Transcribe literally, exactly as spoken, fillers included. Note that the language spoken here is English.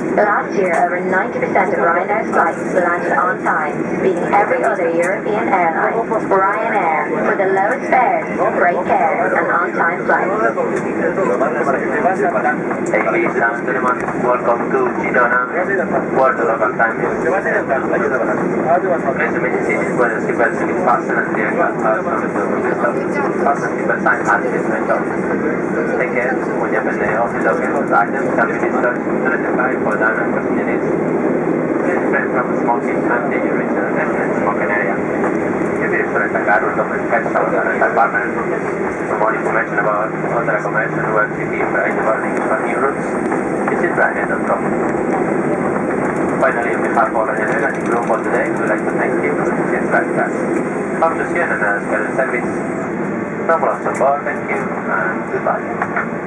Last year, over ninety percent of Ryanair's flights landed on time, beating every other European airline. Ryanair, with the lowest fares, great care, and on-time flights. Hey Lisa, welcome to Girona, World Local Time. Questo mi si dice quello si pensa che passano di passano di pensare anche di questo. Perché voglio prendere office of items, can be discharged to the flight for down and continues. Different from smoking and you reach a definite smoking area. If you refer to car, don't catch out the apartment. For more information about other accommodation, web T V, price warnings for new routes, visit Ryanair dot com. Finally, on behalf of the Girona G R O for today, we would like to thank you for choosing Ryanair. Hope to see you in another scheduled service. From lots on board, thank you and goodbye.